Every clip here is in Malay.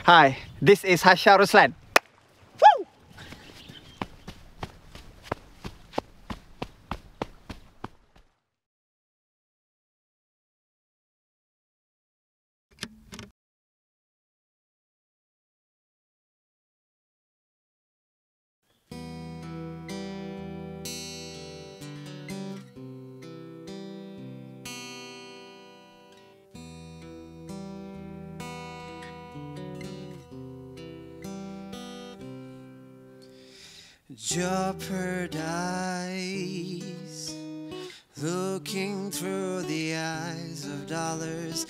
Hi, this is Hasha Ruslan. Woo! Jeopardize, looking through the eyes of dollars,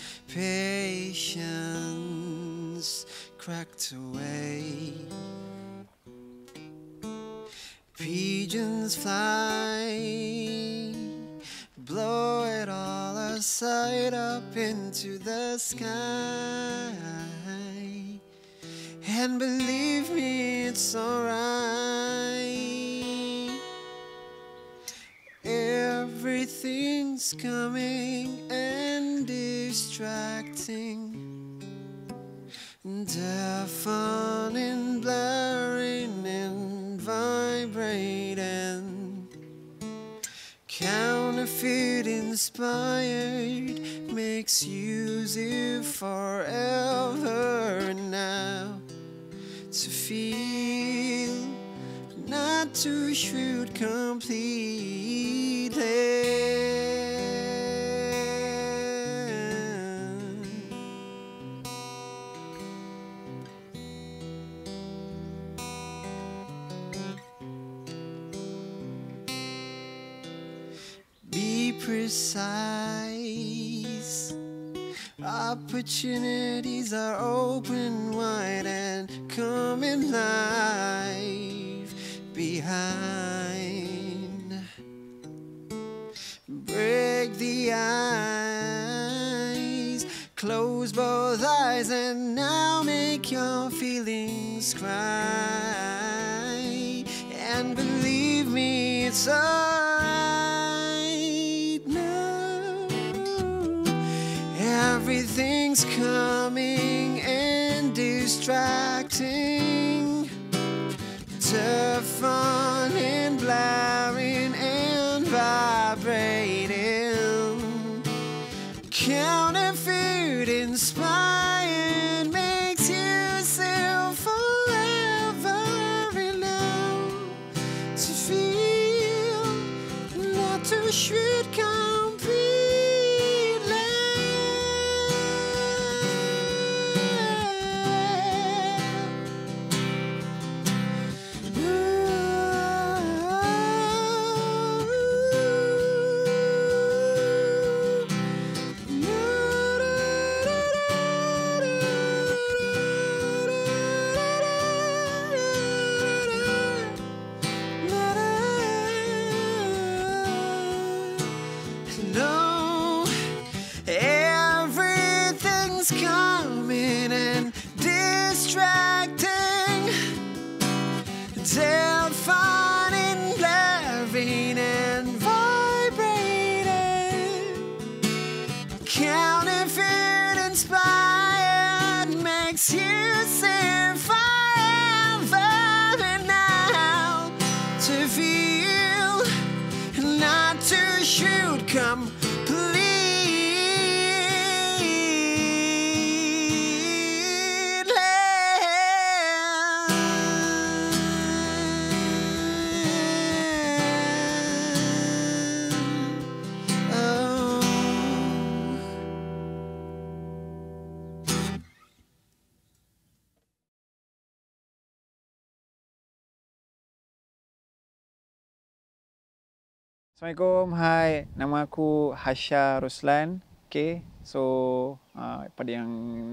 patience cracked away. Pigeons fly, blow it all aside up into the sky. And believe me, it's alright. Everything's coming and distracting, deafening, blaring and vibrating. Counterfeit inspired makes use it forever and now. To feel, not to shoot completely. Be precise. Opportunities are open wide and coming live behind. Break the ice, close both eyes, and now make your feelings cry. And believe me, it's alright now. Everything's coming and distracting, deafening, blaring and vibrating. Counterfeit inspired makes you sell forever and now. To feel, not to shoot completely. No, everything's coming and distracting, deafening, blaring and vibrating. Counterfeit inspired makes you sing forever and now. To feel, not to shoot Assalamualaikum, hai. Nama aku Hasha Ruslan. Okay, so pada yang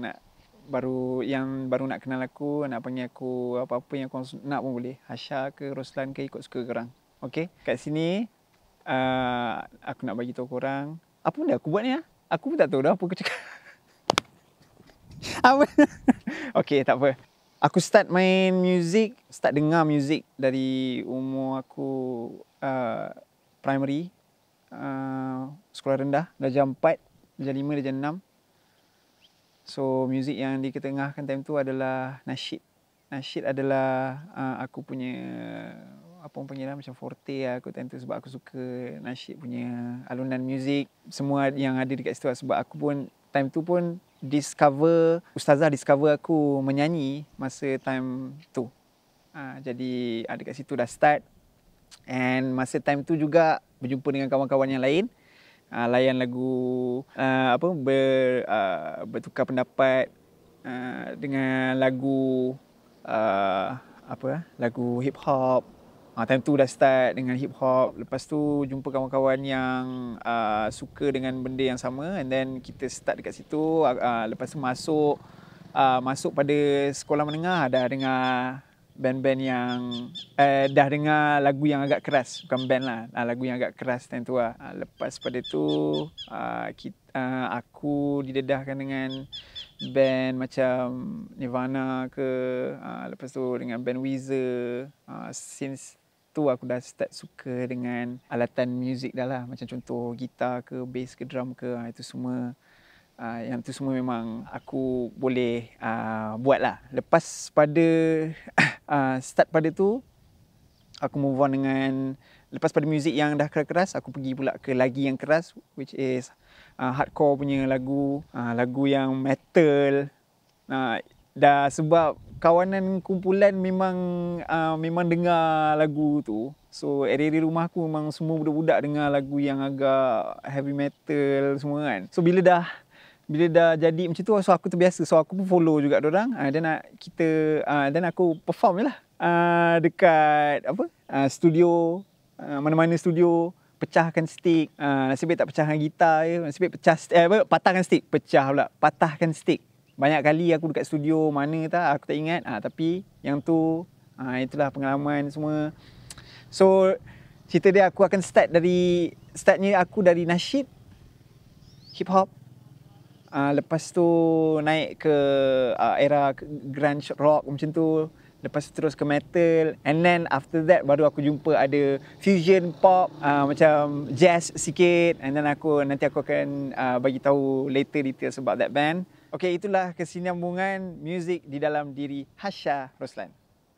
baru nak kenal aku, nak panggil aku apa-apa yang kau nak pun boleh. Hasha ke Ruslan ke, ikut suka korang. Okay, kat sini aku nak bagi tahu korang apa benda aku buat ni. Aku pun tak tahu dah apa aku cakap. Apa? Okay, tak apa. Aku start main muzik, start dengar muzik dari umur aku primary, sekolah rendah, darjah 4, darjah 5, darjah 6. So muzik yang diketengahkan time tu adalah nasyid. Nasyid adalah aku punya apa orang panggil lah, macam forte lah aku time tu, sebab aku suka nasyid punya alunan muzik, semua yang ada dekat situ lah. Sebab aku pun time tu pun ustazah discover aku menyanyi masa time tu. Jadi dekat situ dah start. And masa time tu juga berjumpa dengan kawan-kawan yang lain, layan lagu bertukar pendapat dengan lagu lagu hip hop. Time tu dah start dengan hip hop. Lepas tu jumpa kawan-kawan yang suka dengan benda yang sama, and then kita start dekat situ. Lepas tu masuk pada sekolah menengah, dah dengar band-band yang dah dengar lagu yang agak keras, bukan band lah, lagu yang agak keras time tu lah. Lepas pada tu aku didedahkan dengan band macam Nirvana ke, lepas tu dengan band Weezer. Since tu aku dah start suka dengan alatan muzik dah lah, macam contoh gitar ke, bass ke, drum ke, itu semua. Yang tu semua memang aku boleh buat lah. Lepas pada start pada tu, aku move on dengan, lepas pada muzik yang dah keras-keras, aku pergi pula ke lagi yang keras, which is hardcore punya lagu, lagu yang metal. Dah sebab kawanan kumpulan memang dengar lagu tu. So area rumah aku memang semua budak-budak dengar lagu yang agak heavy metal semua kan. So bila dah jadi macam tu, so aku terbiasa. So aku pun follow juga dorang. Dan aku perform je lah dekat studio, mana-mana studio. Pecahkan stick, nasib baik tak pecahkan gitar je, nasib baik patahkan stick, patahkan stick. Banyak kali aku dekat studio mana aku tak ingat, tapi yang tu itulah pengalaman semua. So cerita dia, aku akan startnya aku dari nasyid, hip hop, lepas tu naik ke era grunge rock macam tu. Lepas tu terus ke metal, and then after that baru aku jumpa ada fusion pop, macam jazz sikit, and then nanti aku akan bagi tahu later details about that band. Okay, itulah kesinambungan muzik di dalam diri Hasha Roslan.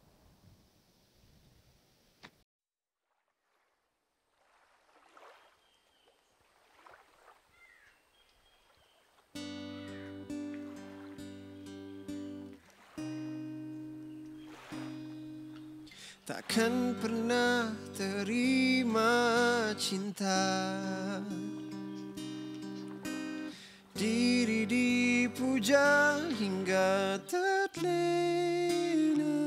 Takkan pernah terima cinta, diri dipuja hingga terlena,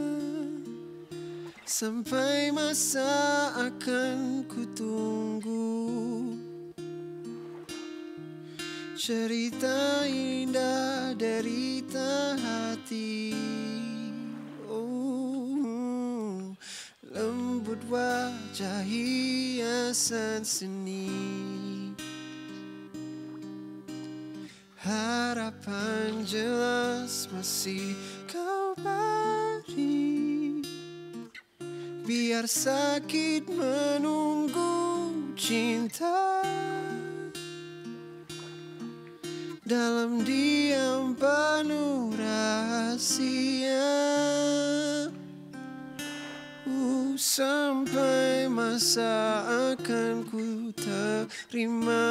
sampai masa akan ku tunggu cerita indah derita hati. Lembut wajah hiasan seni, harapan jelas masih kau beri. Biar sakit menunggu cinta, dalam diam penuh rahasia. Sampai masa akan ku terima.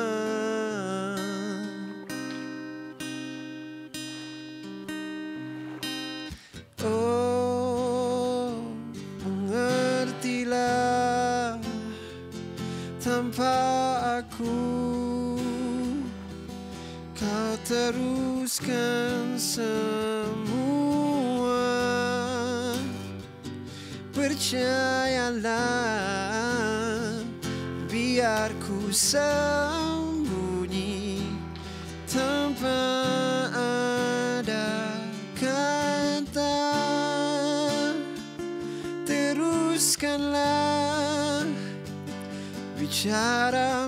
Oh, mengertilah, tanpa aku kau teruskan semua. Percayalah, biar ku sembunyi tanpa ada kata. Teruskanlah bicara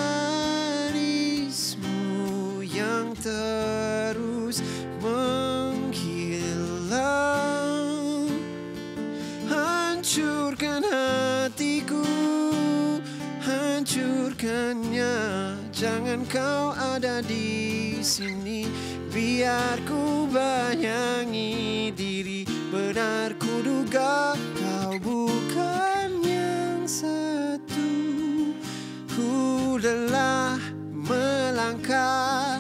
manismu yang terus menghilang. Hancurkan hatiku, hancurkannya. Jangan kau ada di sini, biar ku bayangi diri. Benar ku duga kau bukan yang satu. Ku lelah melangkah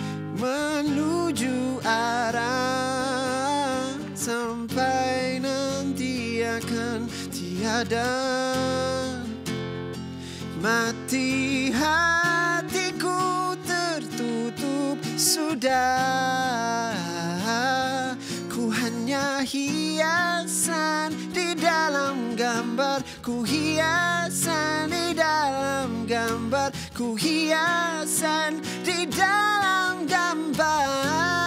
menuju arah, sampai nanti akan tiada. Mati hatiku tertutup sudah. Ku hanya hiasan di dalam gambar. Ku hiasan di dalam gambar. Ku hiasan di dalam gambar.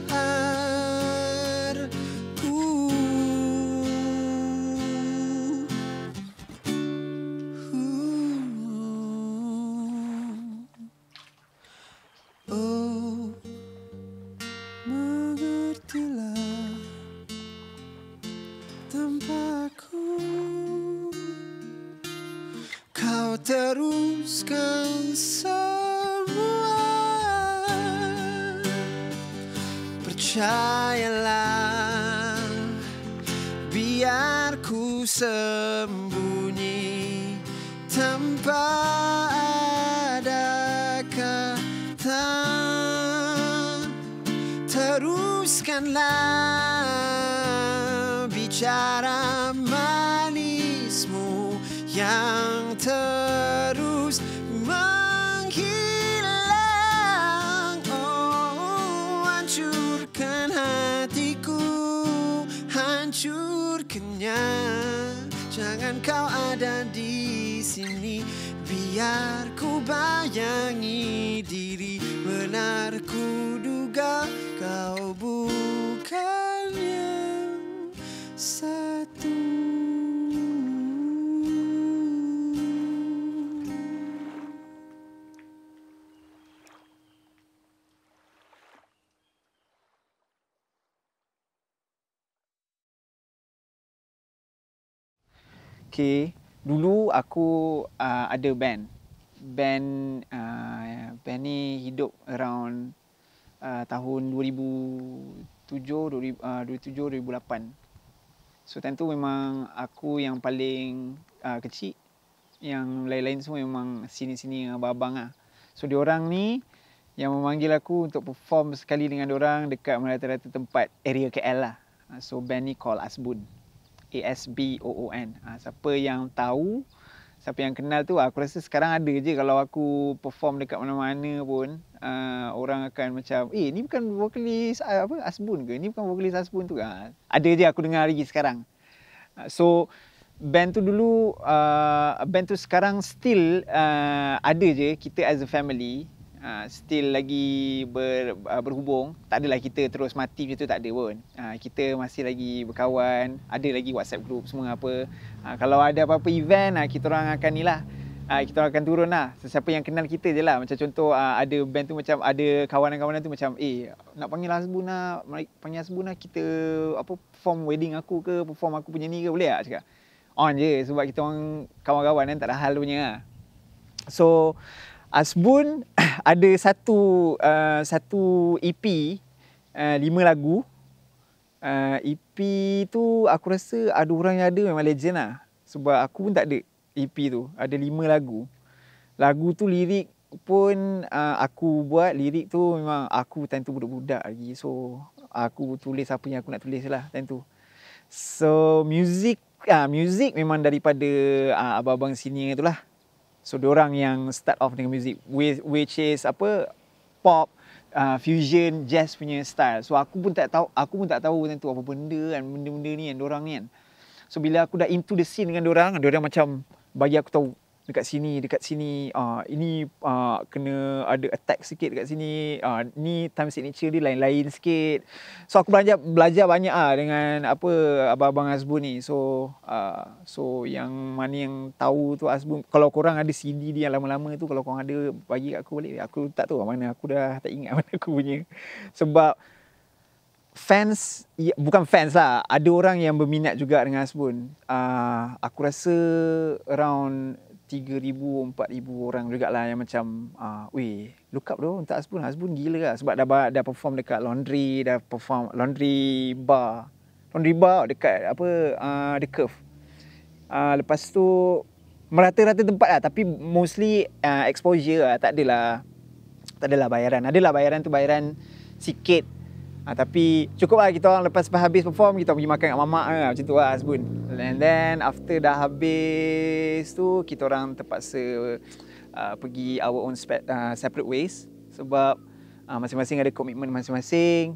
Oh, mengertilah tanpaku. Kau teruskan semua. Percayalah, biar ku sembunyi tanpa ada kata. Teruskanlah bicara manismu yang terus menghilang. Oh, hancurkan hatiku, hancurkannya. Jangan kau ada di sini, biar ku bayangi diri. Benar ku duga kau bukan yang satu. Okay, dulu aku ada band. Band ni hidup around tahun 2007, 2008. So time tu memang aku yang paling kecil. Yang lain-lain semua memang sini-sini abang-abang lah. So diorang ni yang memanggil aku untuk perform sekali dengan diorang dekat merata-rata tempat area KL lah. So band ni called Asbun. ASBOON. Siapa yang tahu, siapa yang kenal tu, aku rasa sekarang ada je kalau aku perform dekat mana-mana pun, orang akan macam, ni bukan vokalis Asbun ke? Ni bukan vokalis Asbun tu ke? Ada je aku dengar lagi sekarang. So band tu dulu, band tu sekarang still ada je, kita as a family still lagi berhubung. Tak adalah kita terus mati macam tu, tak ada pun. Kita masih lagi berkawan, ada lagi WhatsApp group semua apa. Kalau ada apa-apa event, kita orang akan ni lah, kita orang akan turun lah. Sesiapa yang kenal kita je lah. Macam contoh ada band tu macam, ada kawan-kawan tu macam, nak panggil Asbun lah, panggil Asbun lah, kita perform wedding aku ke, perform aku punya ni ke, boleh tak? Cakap on je, sebab kita orang kawan-kawan kan, tak ada hal punya lah. So Asbun ada satu EP 5 lagu. EP tu aku rasa ada orang yang ada memang legend lah. Sebab aku pun tak ada EP tu. Ada 5 lagu. Lagu tu lirik pun aku buat. Lirik tu memang aku time tu budak-budak lagi. So aku tulis apa yang aku nak tulis lah time tu. So music memang daripada abang-abang senior tu lah. So diorang yang start off dengan music, which is pop, fusion, jazz punya style. So aku pun tak tahu tentu apa benda kan, benda-benda ni kan diorang ni kan. So bila aku dah into the scene dengan diorang macam bagi aku tahu dekat sini ini kena ada attack sikit dekat sini, ni time signature dia lain-lain sikit. So aku belajar banyak dengan abang-abang Asbun ni. So yang mana yang tahu tu Asbun, kalau korang ada CD dia yang lama-lama tu, kalau korang ada bagi kat aku balik. Aku tak tahu mana, aku dah tak ingat mana aku punya. Sebab fans, bukan fans lah, ada orang yang berminat juga dengan Asbun. Aku rasa around 3,000, 4,000 orang jugalah yang macam weh, look up tu untuk Hasbun. Hasbun gila lah sebab dah perform dekat laundry, dah perform laundry bar dekat apa The Curve. Lepas tu merata-rata tempat lah, tapi mostly exposure lah, tak adalah bayaran. Adalah bayaran tu bayaran sikit. Tapi cukup lah kita orang lepas habis perform, kita pergi makan kat mamak lah, macam tu lah Hasbun. And then after dah habis tu, kita orang terpaksa pergi our own separate ways. Sebab masing-masing ada komitmen masing-masing.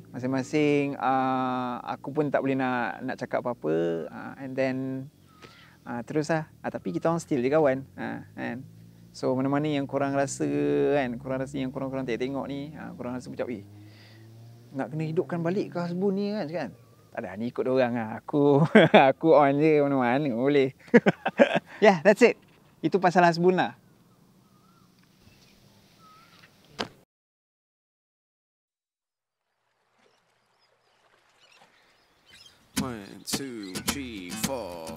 Aku pun tak boleh nak cakap apa-apa. And then terus lah. Tapi kita orang still je kawan. Kan? So mana-mana yang korang rasa kan, yang korang tengok ni, korang rasa macam nak kena hidupkan balik ke Hasbun ni kan? Tak ada, ni ikut diorang lah. Aku on je mana-mana boleh. Yeah, that's it. Itu pasal Hasbun lah. One, two, three, four.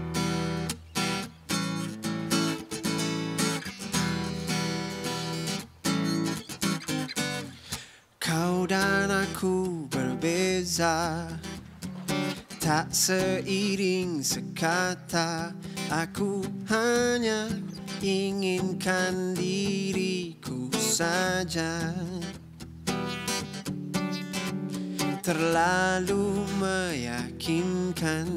Kau dan aku berbeza, tak seiring sekata. Aku hanya inginkan diriku saja. Terlalu meyakinkan,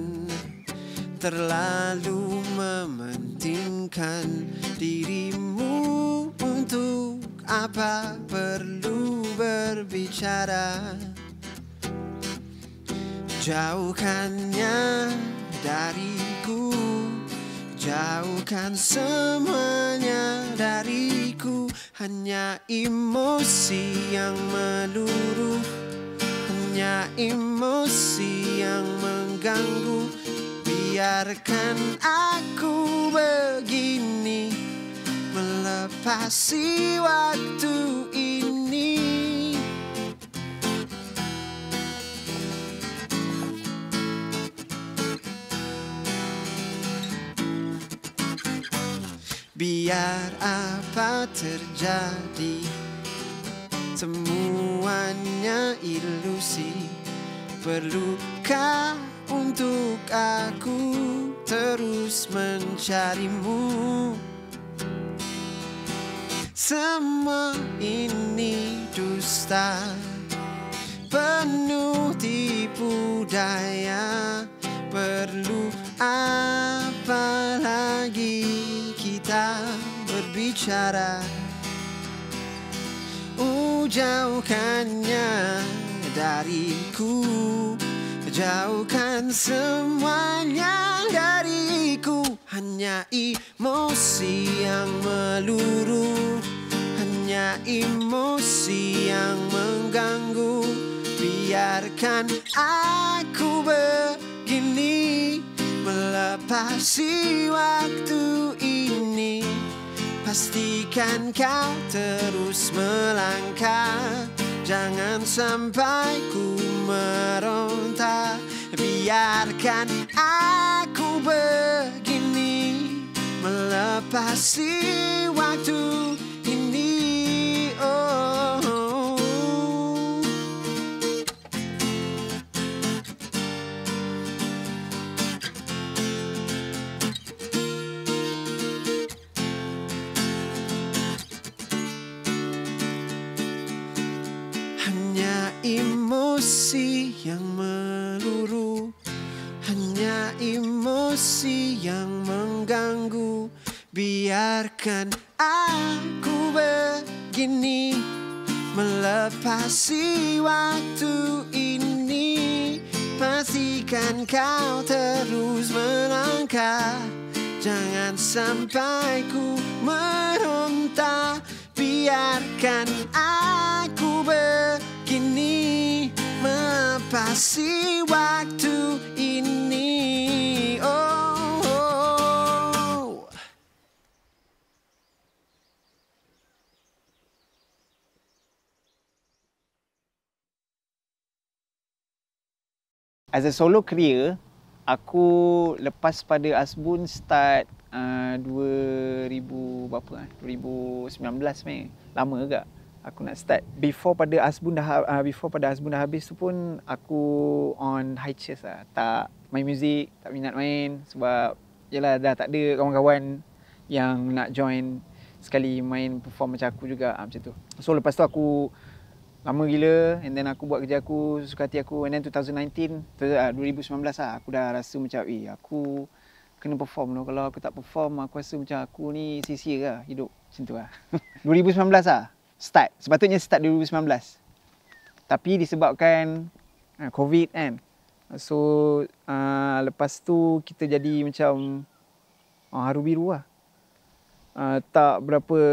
terlalu mementingkan dirimu. Untuk apa perlu berbicara? Jauhkannya dariku, jauhkan semuanya dariku. Hanya emosi yang meluru, hanya emosi yang mengganggu. Biarkan aku begini, melepasi waktu ini. Biar apa terjadi, semuanya ilusi. Perlukah untuk aku terus mencarimu? Semua ini dusta, penuh tipu daya. Perlu apa lagi kita berbicara? Jauhkannya dariku, jauhkan semuanya dariku. Hanya emosi yang meluru, hanya emosi yang mengganggu. Biarkan aku begini, melepasi waktu ini. Pastikan kau terus melangkah, jangan sampai ku meronta. Biarkan aku begini, melepasi waktu ini. Emosi yang meluru, hanya emosi yang mengganggu. Biarkan aku begini, melepasi waktu ini. Pastikan kau terus melangkah, jangan sampai ku meronta. Biarkan aku begini, melepasi waktu ini. As a solo career, aku lepas pada Hasbun start 2000 berapa 2019 ni. Lama agak aku nak start. Before pada Azbun dah habis tu pun aku on hiatus lah. Tak main muzik, tak minat main sebab yalah dah tak ada kawan-kawan yang nak join sekali main perform macam aku juga macam tu. So lepas tu aku lama gila and then aku buat kerja aku suka hati aku, and then 2019 2019 lah aku dah rasa macam aku kena perform tu. Kalau aku tak perform aku rasa macam aku ni sia-sia lah hidup macam tu lah. 2019 lah start. Sepatutnya start 2019. Tapi disebabkan COVID kan. So lepas tu kita jadi macam haru biru lah. Tak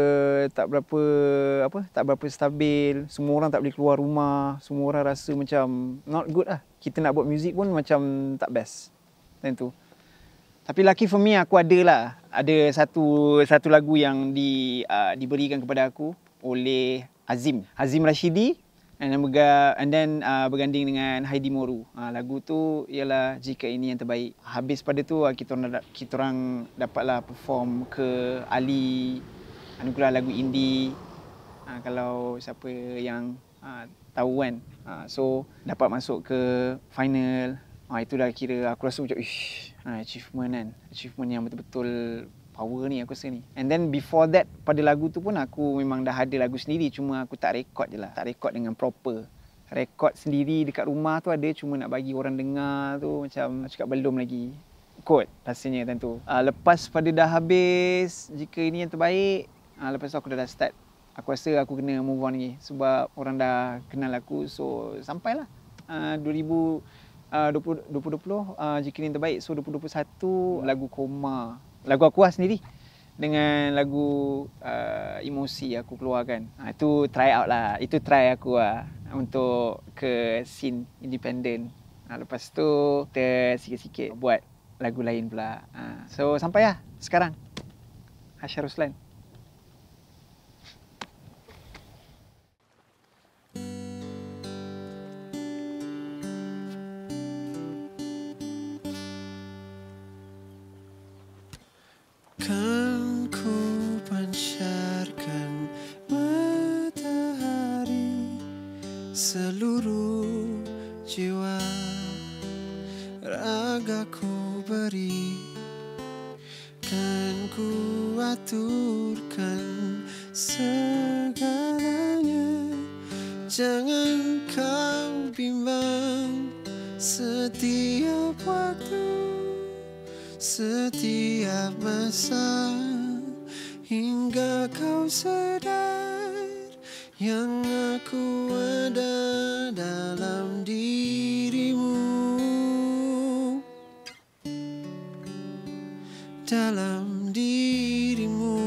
berapa stabil. Semua orang tak boleh keluar rumah. Semua orang rasa macam not good lah. Kita nak buat muzik pun macam tak best. Macam tu. Tapi lucky for me aku ada satu lagu yang diberikan kepada aku oleh Azim Rashidi and then berganding dengan Heidi Moru. Lagu tu ialah Jika Ini Yang Terbaik. Habis pada tu kita orang dapatlah perform ke Ali Anugerah Lagu Indie. Kalau siapa yang tahu kan. So dapat masuk ke final. Itu dah kira aku rasa macam achievement kan. Achievement yang betul-betul power ni aku rasa ni. And then before that pada lagu tu pun aku memang dah ada lagu sendiri, cuma aku tak record je lah. Tak record dengan proper. Record sendiri dekat rumah tu ada, cuma nak bagi orang dengar tu macam cakap belum lagi kot rasanya tentu. Lepas pada dah habis Jika Ini Yang Terbaik, lepas tu aku dah start. Aku rasa aku kena move on lagi sebab orang dah kenal aku. So sampailah 2020 Jika Ini Yang Terbaik. So 2021 lagu Koma, lagu aku lah sendiri, dengan lagu Emosi aku keluarkan. Itu try out lah. Itu try aku lah untuk ke scene independent. Lepas tu kita sikit-sikit buat lagu lain pula. So sampai lah sekarang Hasha Ruslan. Kan ku pancarkan matahari seluruh jiwa, ragaku beri, kan ku aturkan segalanya. Jangan kau bimbang setiap waktu, setiap masa, hingga kau sadar yang aku ada dalam dirimu, dalam dirimu.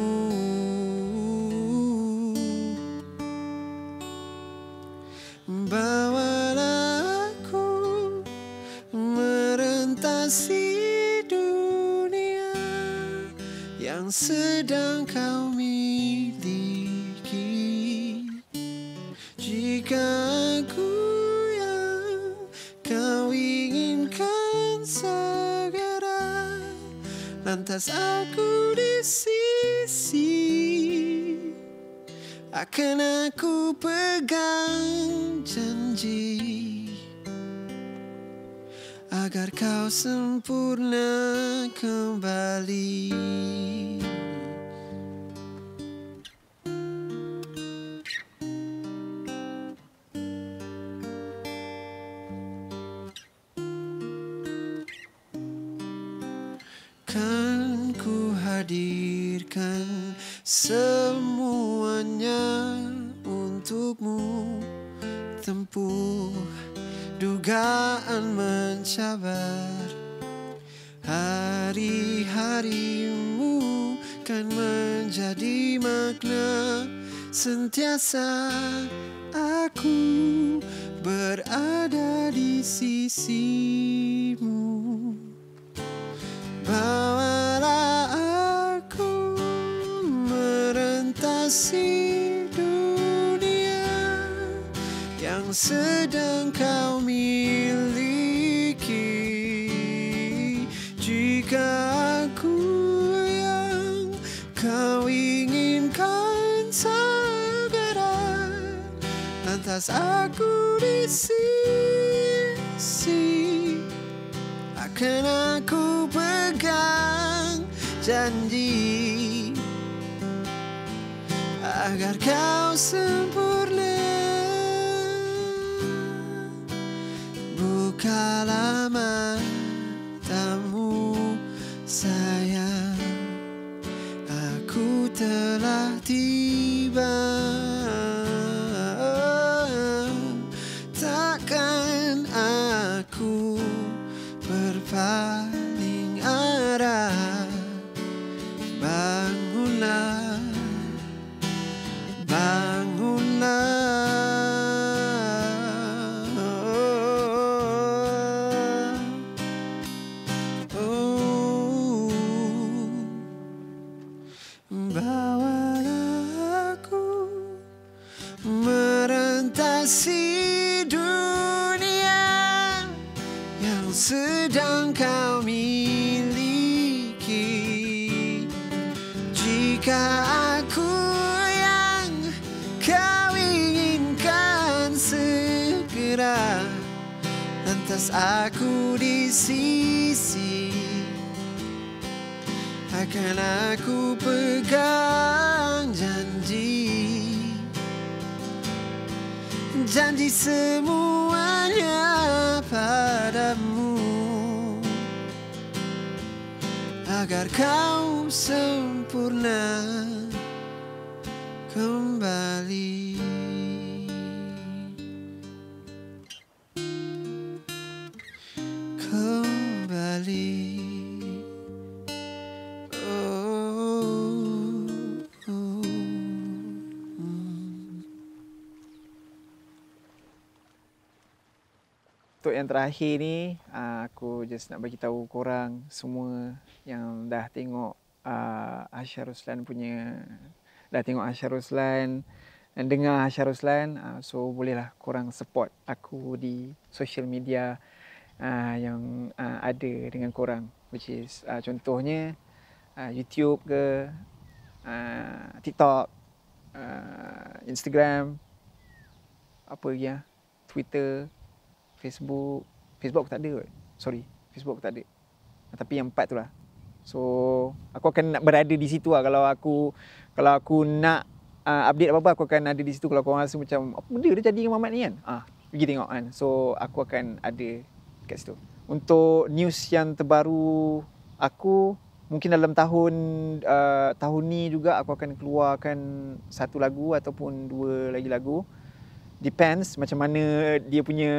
Bawalah aku merentasi dunia yang sedang kau miliki. Jika aku yang kau inginkan segera, lantas aku di sisi, akan aku pegang janji agar kau sempurna kembali. Kan ku hadirkan semuanya untukmu, tempuh dugaan mencabar. Hari-harimu kan menjadi makna sentiasa aku berada di sisimu. Bawalah aku merentasi dunia yang sedang kau miliki. Jika aku Lantas aku di sisi, akan aku pegang janji agar kau sempurna. Bukalah matamu sayang, aku telah tiba. Takkan aku berpaling arah. Bangunlah, bawalah aku merentasi dunia yang sedang kau miliki. Jika aku yang kau inginkan segera, lantas aku di sisi, akan aku pegang janji. Janji semuanya padamu, agar kau sempurna kembali. Untuk yang terakhir ni, aku just nak bagi tahu korang semua yang dah tengok Hasha Ruslan punya, dah tengok Hasha Ruslan dan dengar Hasha Ruslan, so bolehlah korang support aku di social media yang ada dengan korang, which is contohnya YouTube ke, TikTok, Instagram, apa lagi Twitter, Facebook aku tak ada kot. Sorry, Facebook aku tak ada. Tapi yang 4 tu lah. So, aku akan nak berada di situ lah. Kalau aku nak update apa-apa, aku akan ada di situ. Kalau korang rasa macam, apa benda dia jadi dengan Mamat ni kan? Pergi tengok kan. So, aku akan ada kat situ. Untuk news yang terbaru aku, mungkin dalam tahun ni juga aku akan keluarkan 1 lagu ataupun 2 lagi lagu. Depends macam mana dia punya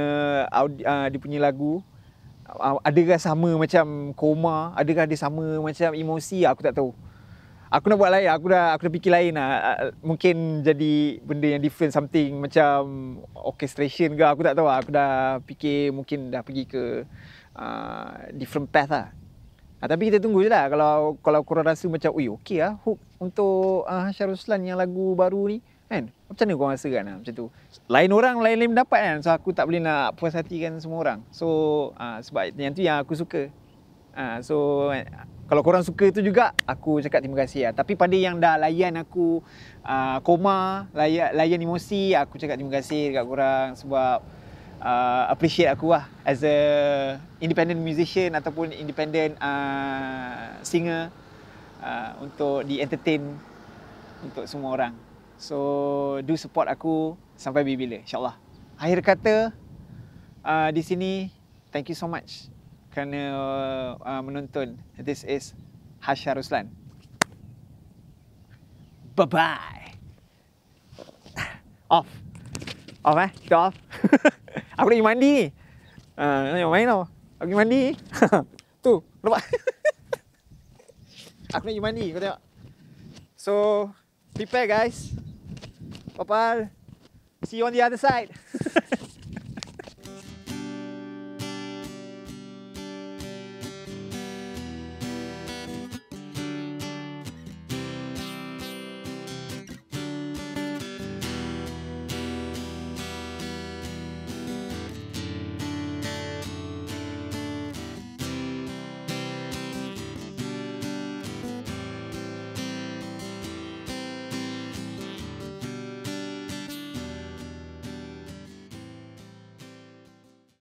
lagu. Adakah sama macam Koma, adakah dia sama macam Emosi, aku tak tahu. Aku nak buat lain, aku dah fikir lain lah. Mungkin jadi benda yang different, something macam orchestration ke, aku tak tahu lah. Aku dah fikir mungkin dah pergi ke different path lah. Tapi kita tunggu je lah. Kalau korang rasa macam, okey lah hook untuk Hasha Ruslan yang lagu baru ni kan, macam mana korang rasa kan macam tu. Lain orang lain pendapat kan, so aku tak boleh nak puas hatikan semua orang. So sebab yang tu yang aku suka. So kalau korang suka tu juga, aku cakap terima kasih lah. Tapi pada yang dah layan aku Koma, layan Emosi, aku cakap terima kasih dekat korang sebab appreciate aku lah as a independent musician ataupun independent singer, untuk di entertain untuk semua orang. So do support aku sampai bila-bila, insyaAllah. Akhir kata di sini, thank you so much kerana menonton. This is Hasha Ruslan. Bye-bye. Off. Kita off. Aku nak pergi mandi ni. Nak main tau. Aku pergi mandi. Tu, nampak? Aku nak pergi mandi, kau tengok. So, prepare guys. Papal. See you on the other side.